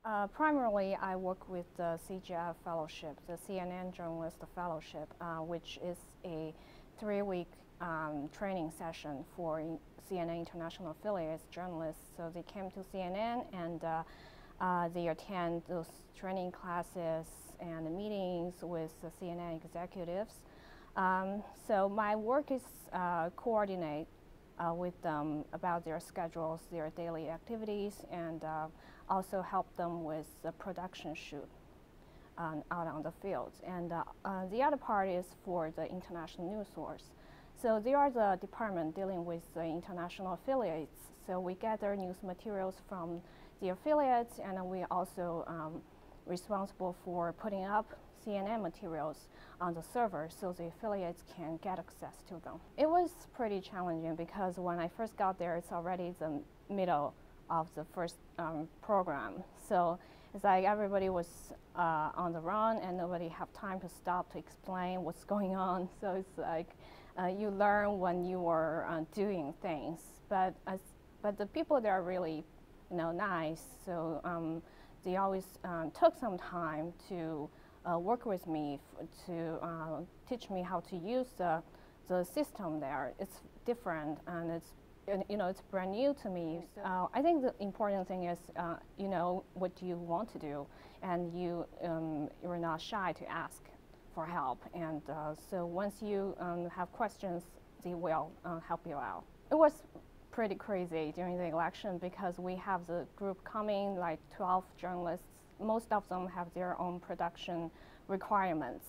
Primarily, I work with the CGF Fellowship, the CNN Journalist Fellowship, which is a 3-week training session for CNN International Affiliates journalists. So they came to CNN and they attend those training classes and meetings with the CNN executives. So my work is coordinate with them about their schedules, their daily activities, and also help them with the production shoot out on the fields. And the other part is for the international news source. So they are the department dealing with the international affiliates. So we gather news materials from the affiliates, and we also responsible for putting up CNN materials on the server so the affiliates can get access to them. It was pretty challenging because when I first got there, it's already the middle of the first program. So it's like everybody was on the run and nobody have time to stop to explain what's going on. So it's like you learn when you are doing things. But the people there are really nice. So they always took some time to work with me to teach me how to use the system there. It's different and it's brand new to me. I think the important thing is you know what you want to do, and you're not shy to ask for help. And so once you have questions, they will help you out. It was pretty crazy during the election because we have the group coming, like 12 journalists. Most of them have their own production requirements.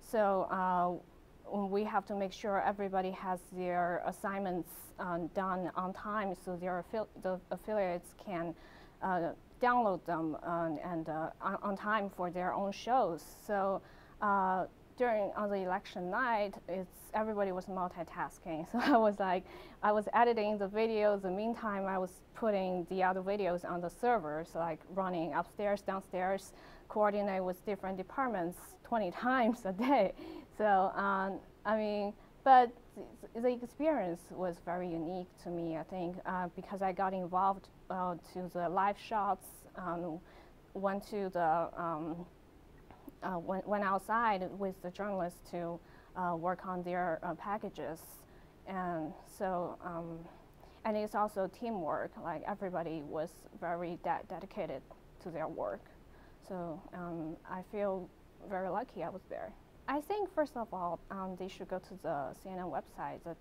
So we have to make sure everybody has their assignments done on time so the affiliates can download them and on time for their own shows. So on the election night, everybody was multitasking. So I was editing the videos. In the meantime, I was putting the other videos on the server, so like running upstairs, downstairs, coordinate with different departments 20 times a day. So but the experience was very unique to me, I think, because I got involved to the live shots, went to the went outside with the journalists to work on their packages, and so and it's also teamwork. Like everybody was very dedicated to their work, so I feel very lucky I was there. I think first of all they should go to the CNN website, the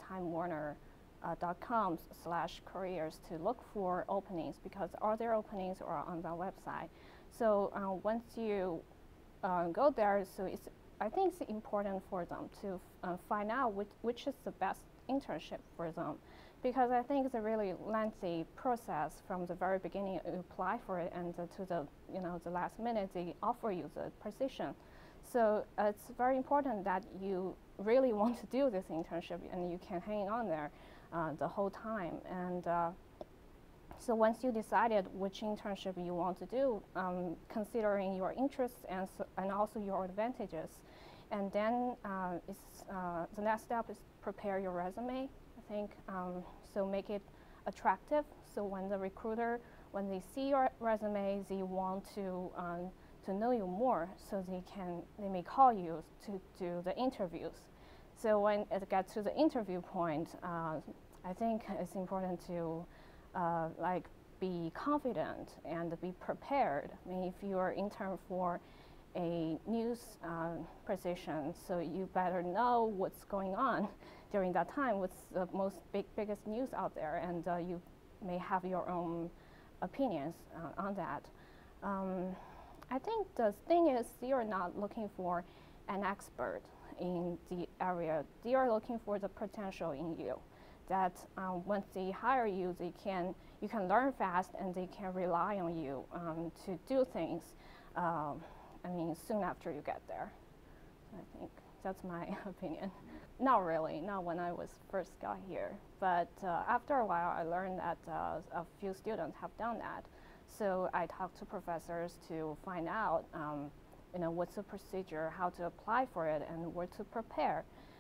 timewarner.com/careers to look for openings, because all their openings are on the website. So once you go there, so I think it's important for them to find out which is the best internship for them, because I think it's a really lengthy process from the very beginning you apply for it and to the last minute they offer you the position. So it's very important that you really want to do this internship and you can hang on there the whole time. And so once you decided which internship you want to do, considering your interests and also your advantages, and then the next step is prepare your resume, I think. So make it attractive, so when the recruiter, when they see your resume, they want to know you more, so they may call you to do the interviews. So when it gets to the interview point, I think it's important to be confident and be prepared. I mean, if you are intern for a news position, so you better know what's going on during that time, what's the biggest news out there, and you may have your own opinions on that. I think the thing is, they are not looking for an expert in the area. They are looking for the potential in you. That once they hire you, you can learn fast and they can rely on you to do things. Soon after you get there. I think that's my opinion. Not really, not when I first got here. But after a while, I learned that a few students have done that. So I talked to professors to find out, what's the procedure, how to apply for it, and where to prepare.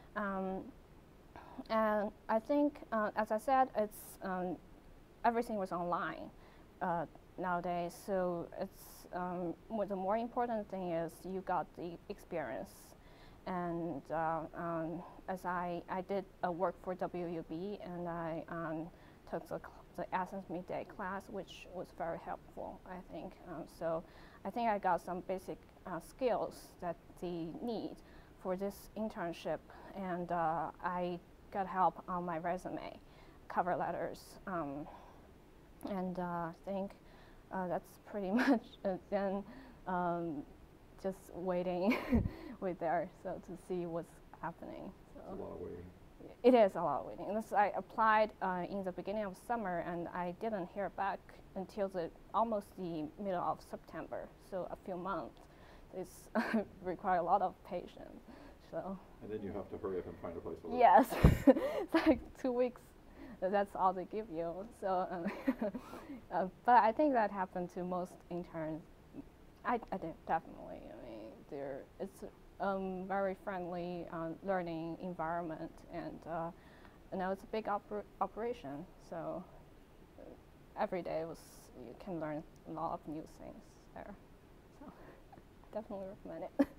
And I think, as I said, everything was online. nowadays. So it's what the more important thing is you got the experience. And as I did work for WUB, and I took the Essence Midday class, which was very helpful, I think. So I think I got some basic skills that they need for this internship, and I got help on my resume, cover letters, and I think that's pretty much it. Then just waiting wait there to see what's happening. So it's a lot of waiting. It is a lot of waiting. I applied in the beginning of summer, and I didn't hear back until almost the middle of September. So a few months. It's require a lot of patience. So. And then you have to hurry up and find a place to live. Yes, it's like 2 weeks. That's all they give you. So, but I think that happened to most interns. I did, definitely. I mean, it's very friendly learning environment, and it's a big operation. So every day you can learn a lot of new things there. So definitely recommend it.